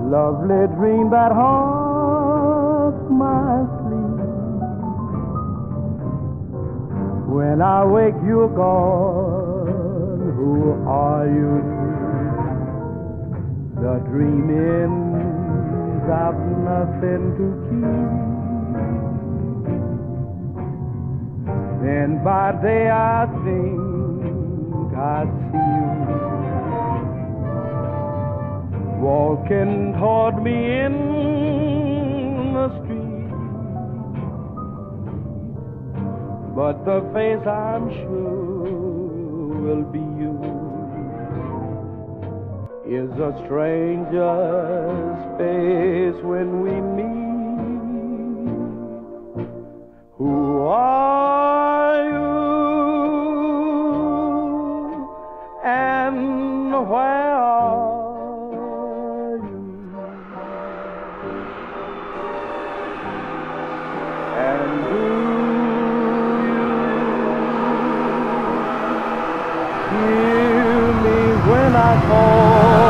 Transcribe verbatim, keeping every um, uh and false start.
lovely dream that haunts my sleep. When I wake, you're gone. Who are you? The dream ends, I've nothing to keep. Then by day I think I see you walking toward me in the street. But the face I'm sure will be you is a stranger's face when we meet. Who are you and where are you? And do you hear me when I call?